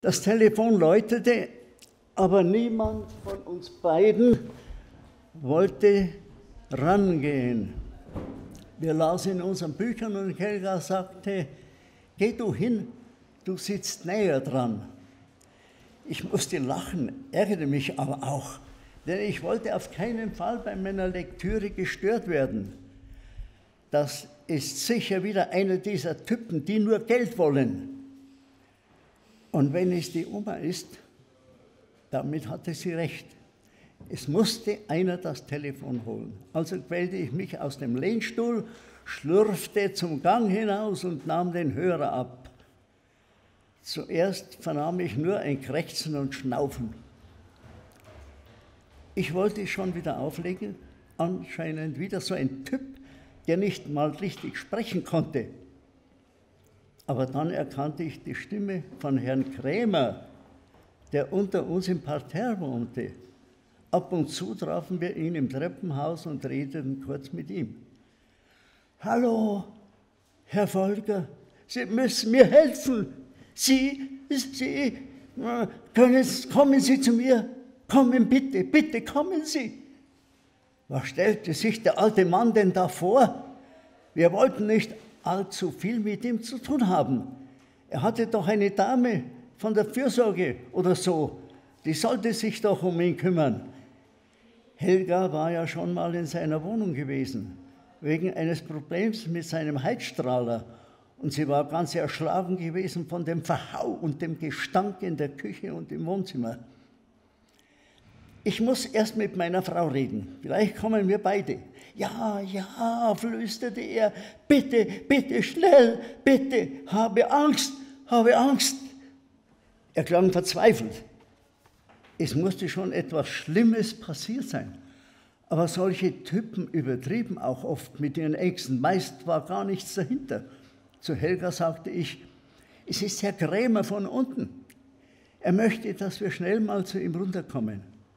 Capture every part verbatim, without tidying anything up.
Das Telefon läutete, aber niemand von uns beiden wollte rangehen. Wir lasen in unseren Büchern und Helga sagte, geh du hin, du sitzt näher dran. Ich musste lachen, ärgerte mich aber auch, denn ich wollte auf keinen Fall bei meiner Lektüre gestört werden. Das ist sicher wieder einer dieser Typen, die nur Geld wollen. Und wenn es die Oma ist, damit hatte sie recht. Es musste einer das Telefon holen. Also quälte ich mich aus dem Lehnstuhl, schlurfte zum Gang hinaus und nahm den Hörer ab. Zuerst vernahm ich nur ein Krächzen und Schnaufen. Ich wollte schon wieder auflegen, anscheinend wieder so ein Typ, der nicht mal richtig sprechen konnte. Aber dann erkannte ich die Stimme von Herrn Krämer, der unter uns im Parterre wohnte. Ab und zu trafen wir ihn im Treppenhaus und redeten kurz mit ihm. Hallo, Herr Volker, Sie müssen mir helfen. Sie, Sie, können, kommen Sie zu mir. Kommen bitte, bitte kommen Sie. Was stellte sich der alte Mann denn da vor? Wir wollten nicht allzu viel mit ihm zu tun haben. Er hatte doch eine Dame von der Fürsorge oder so, die sollte sich doch um ihn kümmern. Helga war ja schon mal in seiner Wohnung gewesen, wegen eines Problems mit seinem Heizstrahler. Und sie war ganz erschlagen gewesen von dem Verhau und dem Gestank in der Küche und im Wohnzimmer. Ich muss erst mit meiner Frau reden, vielleicht kommen wir beide. Ja, ja, flüsterte er, bitte, bitte, schnell, bitte, habe Angst, habe Angst. Er klang verzweifelt. Es musste schon etwas Schlimmes passiert sein. Aber solche Typen übertrieben auch oft mit ihren Ängsten. Meist war gar nichts dahinter. Zu Helga sagte ich, es ist Herr Krämer von unten. Er möchte, dass wir schnell mal zu ihm runterkommen.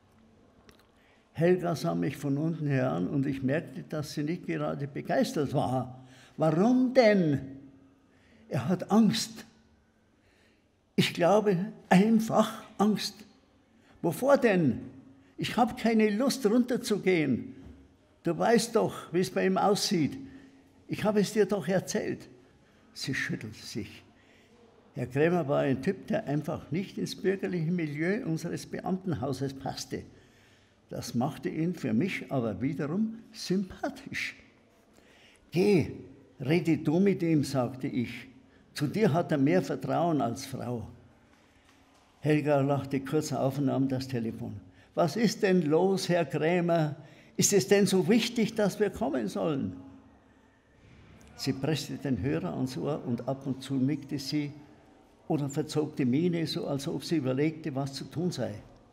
Helga sah mich von unten her an und ich merkte, dass sie nicht gerade begeistert war. Warum denn? Er hat Angst. Ich glaube, einfach Angst. Wovor denn? Ich habe keine Lust, runterzugehen. Du weißt doch, wie es bei ihm aussieht. Ich habe es dir doch erzählt. Sie schüttelte sich. Herr Krämer war ein Typ, der einfach nicht ins bürgerliche Milieu unseres Beamtenhauses passte. Das machte ihn für mich aber wiederum sympathisch. Geh, rede du mit ihm, sagte ich. Zu dir hat er mehr Vertrauen als Frau. Helga lachte kurz auf und nahm das Telefon. Was ist denn los, Herr Krämer? Ist es denn so wichtig, dass wir kommen sollen? Sie presste den Hörer ans Ohr und ab und zu nickte sie oder verzog die Miene, so als ob sie überlegte, was zu tun sei.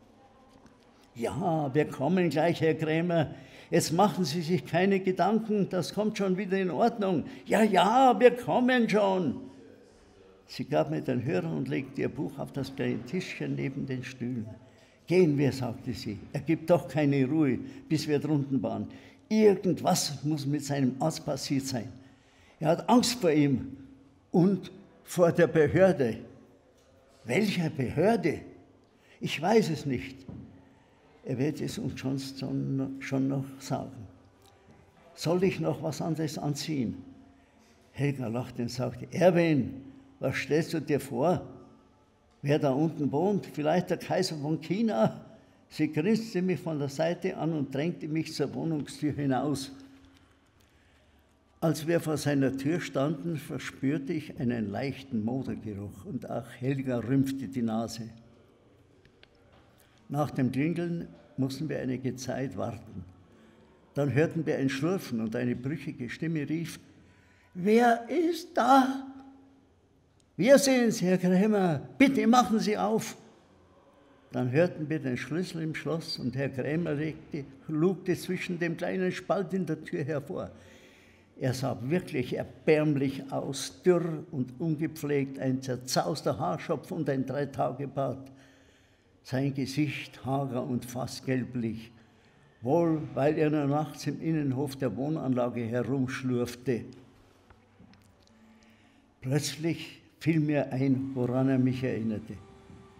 Ja, wir kommen gleich, Herr Krämer. Jetzt machen Sie sich keine Gedanken, das kommt schon wieder in Ordnung. Ja, ja, wir kommen schon. Sie gab mir den Hörer und legte ihr Buch auf das kleine Tischchen neben den Stühlen. Gehen wir, sagte sie. Er gibt doch keine Ruhe, bis wir drunten waren. Irgendwas muss mit seinem Arzt passiert sein. Er hat Angst vor ihm und vor der Behörde. Welcher Behörde? Ich weiß es nicht. Er wird es uns schon, schon noch sagen. Soll ich noch was anderes anziehen? Helga lachte und sagte, Erwin, was stellst du dir vor? Wer da unten wohnt? Vielleicht der Kaiser von China? Sie grinste mich von der Seite an und drängte mich zur Wohnungstür hinaus. Als wir vor seiner Tür standen, verspürte ich einen leichten Modergeruch und auch Helga rümpfte die Nase. Nach dem Klingeln mussten wir einige Zeit warten. Dann hörten wir ein Schlurfen und eine brüchige Stimme rief, wer ist da? Wir sind's, Herr Krämer, bitte machen Sie auf. Dann hörten wir den Schlüssel im Schloss und Herr Krämer legte, lugte zwischen dem kleinen Spalt in der Tür hervor. Er sah wirklich erbärmlich aus, dürr und ungepflegt, ein zerzauster Haarschopf und ein Dreitagebart. Sein Gesicht hager und fast gelblich, wohl weil er nur nachts im Innenhof der Wohnanlage herumschlurfte. Plötzlich fiel mir ein, woran er mich erinnerte.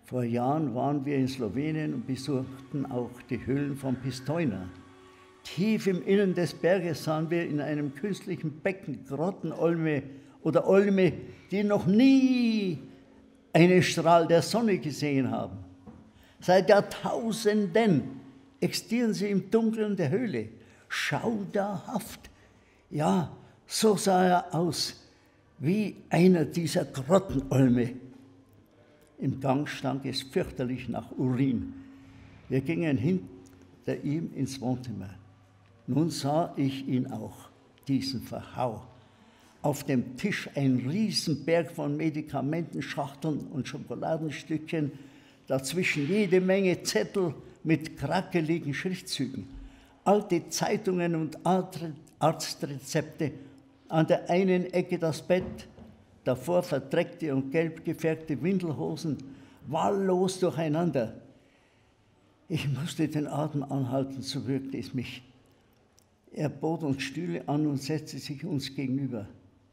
Vor Jahren waren wir in Slowenien und besuchten auch die Höhlen von Pistoia. Tief im Innern des Berges sahen wir in einem künstlichen Becken Grottenolme oder Olme, die noch nie einen Strahl der Sonne gesehen haben. Seit Jahrtausenden existieren sie im Dunkeln der Höhle. Schauderhaft. Ja, so sah er aus, wie einer dieser Grottenolme. Im Gang stank es fürchterlich nach Urin. Wir gingen hinter ihm ins Wohnzimmer. Nun sah ich ihn auch, diesen Verhau. Auf dem Tisch ein Riesenberg von Medikamentenschachteln und Schokoladenstückchen, dazwischen jede Menge Zettel mit krakeligen Schriftzügen, alte Zeitungen und Arztrezepte, an der einen Ecke das Bett, davor verdreckte und gelb gefärbte Windelhosen, wahllos durcheinander. Ich musste den Atem anhalten, so würgte es mich. Er bot uns Stühle an und setzte sich uns gegenüber.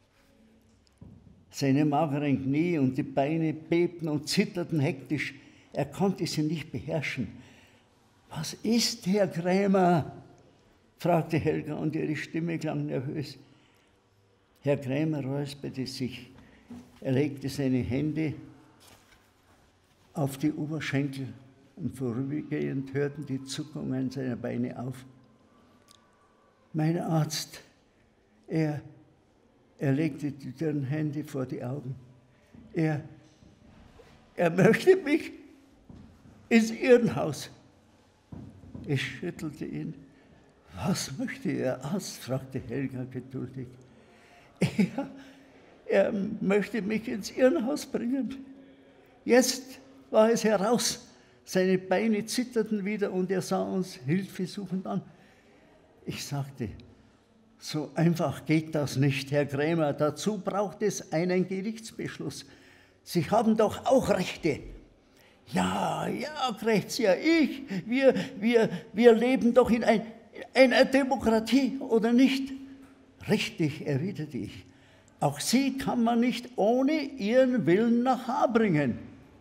Seine mageren Knie und die Beine bebten und zitterten hektisch. Er konnte sie nicht beherrschen. »Was ist, Herr Krämer?« fragte Helga und ihre Stimme klang nervös. Herr Krämer räusperte sich. Er legte seine Hände auf die Oberschenkel und vorübergehend hörten die Zuckungen seiner Beine auf. Mein Arzt, er, er legte die dürren Hände vor die Augen. Er, er möchte mich ins Irrenhaus. Ich schüttelte ihn. Was möchte Ihr Arzt? Fragte Helga geduldig. Er, er möchte mich ins Irrenhaus bringen. Jetzt war es heraus. Seine Beine zitterten wieder und er sah uns hilfesuchend an. Ich sagte, so einfach geht das nicht, Herr Krämer. Dazu braucht es einen Gerichtsbeschluss. Sie haben doch auch Rechte. Ja, ja, krächzte er, ich, wir, wir, wir leben doch in ein, einer Demokratie, oder nicht? Richtig, erwiderte ich. Auch Sie kann man nicht ohne Ihren Willen nach Haar bringen.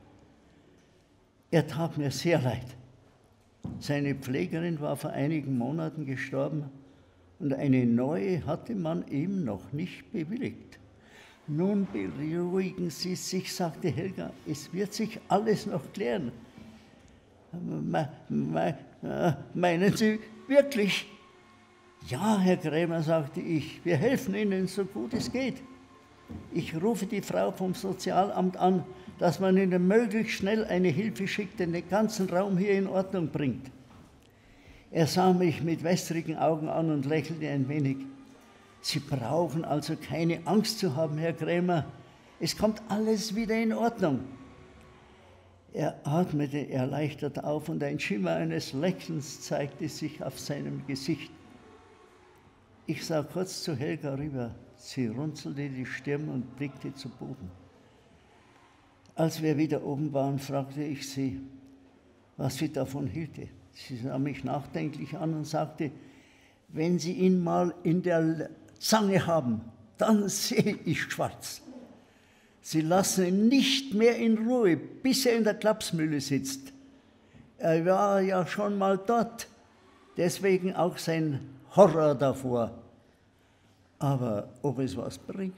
Er tat mir sehr leid. Seine Pflegerin war vor einigen Monaten gestorben und eine neue hatte man ihm noch nicht bewilligt. Nun beruhigen Sie sich, sagte Helga, es wird sich alles noch klären. Me, me, meinen Sie wirklich? Ja, Herr Krämer, sagte ich, wir helfen Ihnen so gut es geht. Ich rufe die Frau vom Sozialamt an, dass man Ihnen möglichst schnell eine Hilfe schickt, den ganzen Raum hier in Ordnung bringt. Er sah mich mit wässrigen Augen an und lächelte ein wenig. Sie brauchen also keine Angst zu haben, Herr Krämer. Es kommt alles wieder in Ordnung. Er atmete erleichtert auf und ein Schimmer eines Lächelns zeigte sich auf seinem Gesicht. Ich sah kurz zu Helga rüber. Sie runzelte die Stirn und blickte zu Boden. Als wir wieder oben waren, fragte ich sie, was sie davon hielte. Sie sah mich nachdenklich an und sagte, wenn Sie ihn mal in der Zange haben, dann sehe ich schwarz. Sie lassen ihn nicht mehr in Ruhe, bis er in der Klapsmühle sitzt. Er war ja schon mal dort, deswegen auch sein Horror davor. Aber ob es was bringt?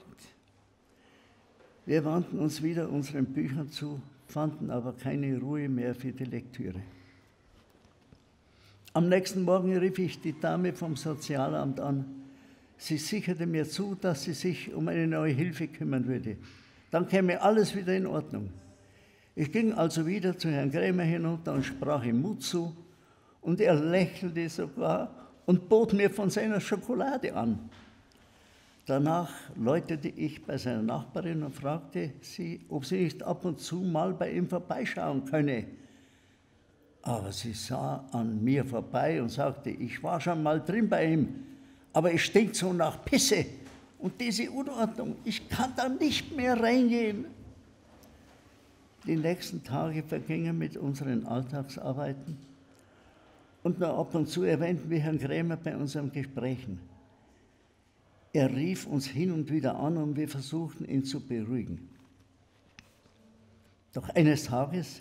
Wir wandten uns wieder unseren Büchern zu, fanden aber keine Ruhe mehr für die Lektüre. Am nächsten Morgen rief ich die Dame vom Sozialamt an. Sie sicherte mir zu, dass sie sich um eine neue Hilfe kümmern würde. Dann käme alles wieder in Ordnung. Ich ging also wieder zu Herrn Krämer hinunter und sprach ihm Mut zu. Und er lächelte sogar und bot mir von seiner Schokolade an. Danach läutete ich bei seiner Nachbarin und fragte sie, ob sie nicht ab und zu mal bei ihm vorbeischauen könne. Aber sie sah an mir vorbei und sagte, ich war schon mal drin bei ihm, aber es stinkt so nach Pisse und diese Unordnung, ich kann da nicht mehr reingehen. Die nächsten Tage vergingen mit unseren Alltagsarbeiten und nur ab und zu erwähnten wir Herrn Krämer bei unseren Gesprächen. Er rief uns hin und wieder an und wir versuchten, ihn zu beruhigen. Doch eines Tages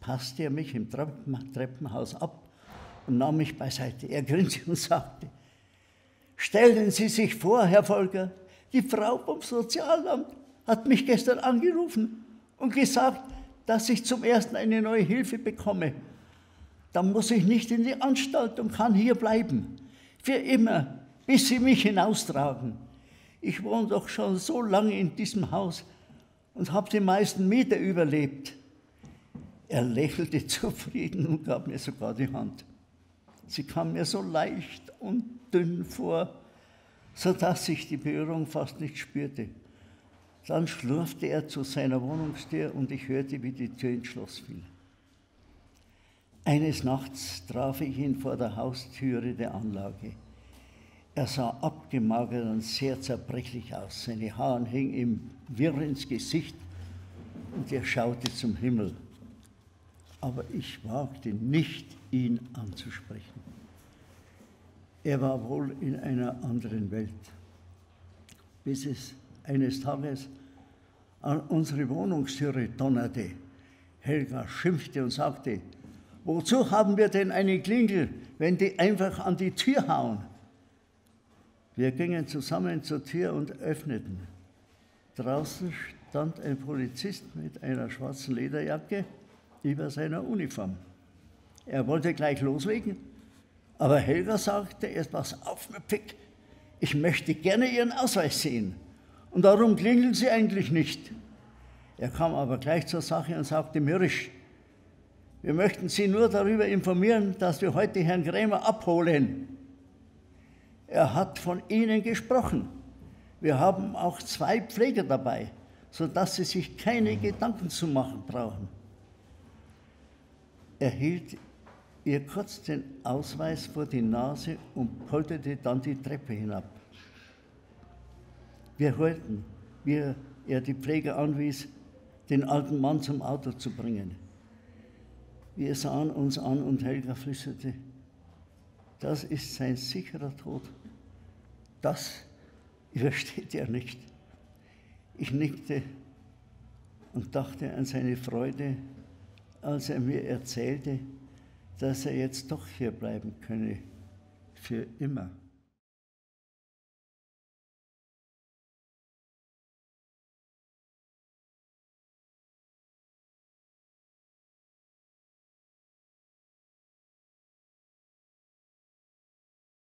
passte er mich im Treppen, Treppenhaus ab und nahm mich beiseite. Er grinste und sagte: Stellen Sie sich vor, Herr Volker, die Frau vom Sozialamt hat mich gestern angerufen und gesagt, dass ich zum ersten eine neue Hilfe bekomme. Dann muss ich nicht in die Anstalt und kann hier bleiben. Für immer, bis sie mich hinaustragen. Ich wohne doch schon so lange in diesem Haus und habe die meisten Mieter überlebt. Er lächelte zufrieden und gab mir sogar die Hand. Sie kam mir so leicht und dünn vor, sodass ich die Berührung fast nicht spürte. Dann schlurfte er zu seiner Wohnungstür und ich hörte, wie die Tür ins Schloss fiel. Eines Nachts traf ich ihn vor der Haustüre der Anlage. Er sah abgemagert und sehr zerbrechlich aus. Seine Haare hingen ihm wirr ins Gesicht und er schaute zum Himmel. Aber ich wagte nicht, ihn anzusprechen. Er war wohl in einer anderen Welt, bis es eines Tages an unsere Wohnungstüre donnerte. Helga schimpfte und sagte: Wozu haben wir denn eine Klingel, wenn die einfach an die Tür hauen? Wir gingen zusammen zur Tür und öffneten. Draußen stand ein Polizist mit einer schwarzen Lederjacke über seiner Uniform. Er wollte gleich loslegen, aber Helga sagte erst: Pass auf, Pick, ich möchte gerne Ihren Ausweis sehen. Und darum klingeln Sie eigentlich nicht. Er kam aber gleich zur Sache und sagte mürrisch: Wir möchten Sie nur darüber informieren, dass wir heute Herrn Krämer abholen. Er hat von Ihnen gesprochen. Wir haben auch zwei Pfleger dabei, sodass Sie sich keine Gedanken zu machen brauchen. Er hielt ihr kurz den Ausweis vor die Nase und polterte dann die Treppe hinab. Wir hörten, wie er die Pfleger anwies, den alten Mann zum Auto zu bringen. Wir sahen uns an und Helga flüsterte: Das ist sein sicherer Tod. Das übersteht er nicht. Ich nickte und dachte an seine Freude, als er mir erzählte, dass er jetzt doch hier bleiben könne, für immer.